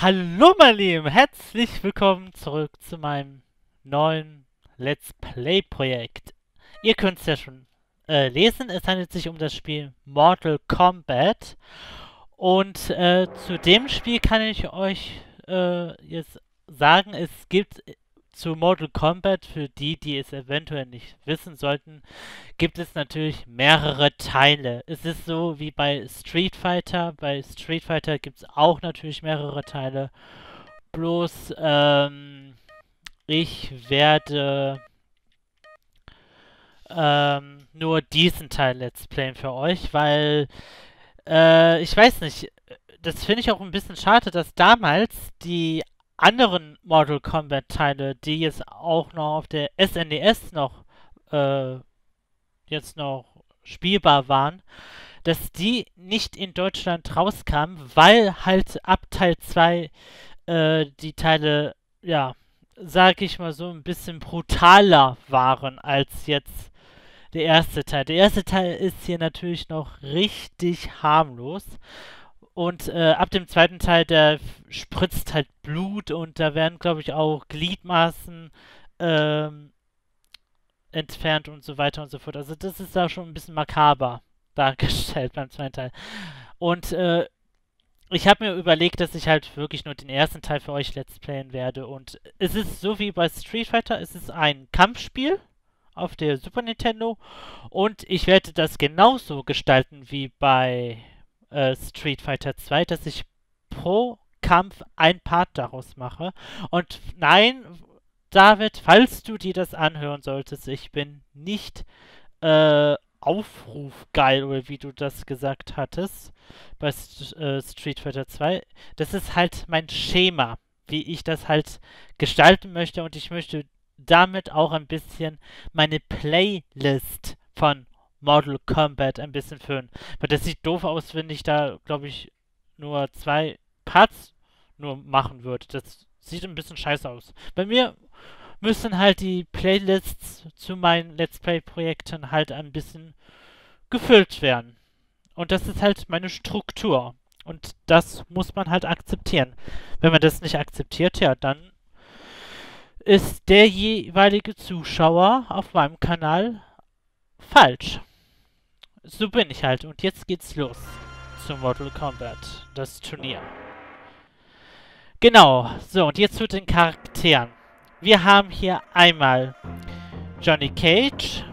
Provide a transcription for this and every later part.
Hallo meine Lieben, herzlich willkommen zurück zu meinem neuen Let's Play Projekt. Ihr könnt es ja schon lesen, es handelt sich um das Spiel Mortal Kombat. Und zu dem Spiel kann ich euch jetzt sagen, es gibt zu Mortal Kombat, für die, die es eventuell nicht wissen sollten, gibt es natürlich mehrere Teile. Es ist so wie bei Street Fighter. Bei Street Fighter gibt es auch natürlich mehrere Teile. Bloß, ich werde nur diesen Teil Let's Playen für euch, weil, ich weiß nicht, das finde ich auch ein bisschen schade, dass damals die anderen Mortal Kombat Teile, die jetzt auch noch auf der SNES noch jetzt noch spielbar waren, dass die nicht in Deutschland rauskamen, weil halt ab Teil 2 die Teile, ja, sag ich mal so, ein bisschen brutaler waren als jetzt der erste Teil. Der erste Teil ist hier natürlich noch richtig harmlos. Und ab dem zweiten Teil, da spritzt halt Blut und da werden, glaube ich, auch Gliedmaßen entfernt und so weiter und so fort. Also das ist da schon ein bisschen makaber dargestellt beim zweiten Teil. Und ich habe mir überlegt, dass ich halt wirklich nur den ersten Teil für euch Let's Playen werde. Und es ist so wie bei Street Fighter, es ist ein Kampfspiel auf der Super Nintendo. Und ich werde das genauso gestalten wie bei Street Fighter 2, dass ich pro Kampf ein Part daraus mache. Und nein, David, falls du dir das anhören solltest, ich bin nicht aufrufgeil, oder wie du das gesagt hattest, bei Street Fighter 2. Das ist halt mein Schema, wie ich das halt gestalten möchte, und ich möchte damit auch ein bisschen meine Playlist von Mortal Kombat ein bisschen füllen. Weil das sieht doof aus, wenn ich da, glaube ich, nur 2 Parts nur machen würde. Das sieht ein bisschen scheiße aus. Bei mir müssen halt die Playlists zu meinen Let's Play-Projekten halt ein bisschen gefüllt werden. Und das ist halt meine Struktur. Und das muss man halt akzeptieren. Wenn man das nicht akzeptiert, ja, dann ist der jeweilige Zuschauer auf meinem Kanal falsch. So bin ich halt. Und jetzt geht's los zu Mortal Kombat, das Turnier. Genau. So, und jetzt zu den Charakteren. Wir haben hier einmal Johnny Cage,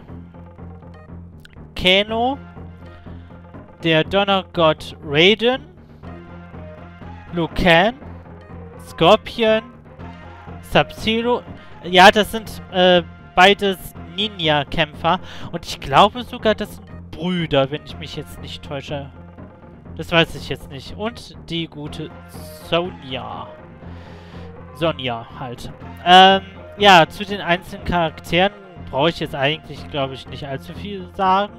Kano, der Donnergott Raiden, Liu Kang, Scorpion, Sub-Zero. Ja, das sind beides Ninja-Kämpfer. Und ich glaube sogar, das sind Brüder, wenn ich mich jetzt nicht täusche. Das weiß ich jetzt nicht. Und die gute Sonja. Sonja halt. Ja, zu den einzelnen Charakteren brauche ich jetzt eigentlich, glaube ich, nicht allzu viel sagen.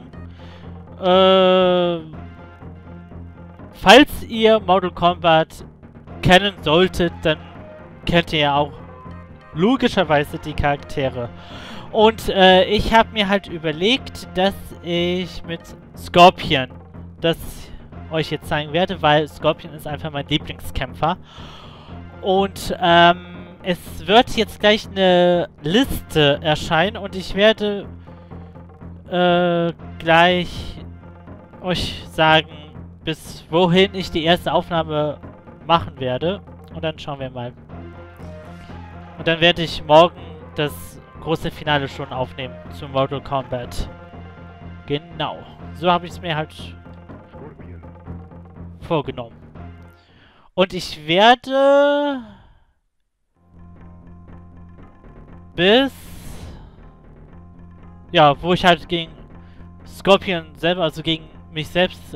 Falls ihr Mortal Kombat kennen solltet, dann kennt ihr ja auch logischerweise die Charaktere. Und ich habe mir halt überlegt, dass ich mit Scorpion das euch jetzt zeigen werde, weil Scorpion ist einfach mein Lieblingskämpfer. Und es wird jetzt gleich eine Liste erscheinen und ich werde gleich euch sagen, bis wohin ich die erste Aufnahme machen werde. Und dann schauen wir mal. Und dann werde ich morgen das große Finale schon aufnehmen zu Mortal Kombat. Genau. So habe ich es mir halt vorgenommen. Und ich werde bis, ja, wo ich halt gegen Scorpion selber, also gegen mich selbst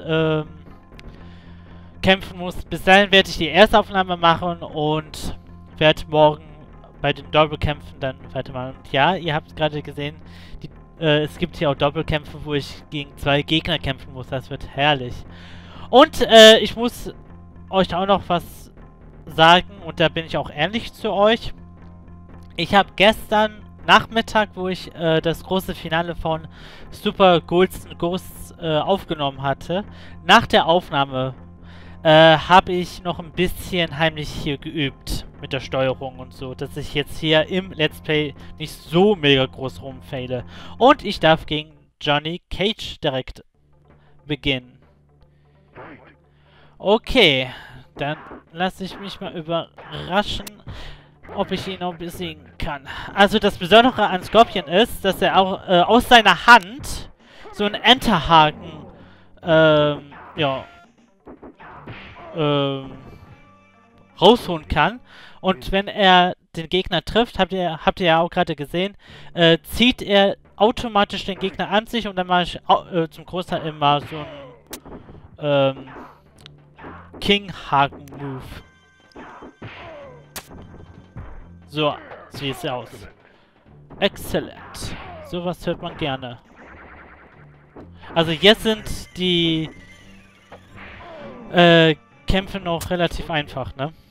kämpfen muss. Bis dahin werde ich die erste Aufnahme machen und werde morgen bei den Doppelkämpfen dann weitermachen. Und ja, ihr habt es gerade gesehen, es gibt hier auch Doppelkämpfe, wo ich gegen 2 Gegner kämpfen muss. Das wird herrlich. Und ich muss euch auch noch was sagen, und da bin ich auch ehrlich zu euch. Ich habe gestern Nachmittag, wo ich das große Finale von Super Ghouls and Ghosts aufgenommen hatte, nach der Aufnahme habe ich noch ein bisschen heimlich hier geübt mit der Steuerung und so, dass ich jetzt hier im Let's Play nicht so mega groß rumfaile. Und ich darf gegen Johnny Cage direkt beginnen. Okay, dann lasse ich mich mal überraschen, ob ich ihn noch besiegen kann. Also das Besondere an Scorpion ist, dass er auch aus seiner Hand so einen Enterhaken ja, rausholen kann. Und wenn er den Gegner trifft, habt ihr ja auch gerade gesehen, zieht er automatisch den Gegner an sich und dann mache ich zum Großteil immer so einen King-Haken-Move. So sieht es aus. Exzellent. Sowas hört man gerne. Also jetzt sind die Kämpfe noch relativ einfach, ne?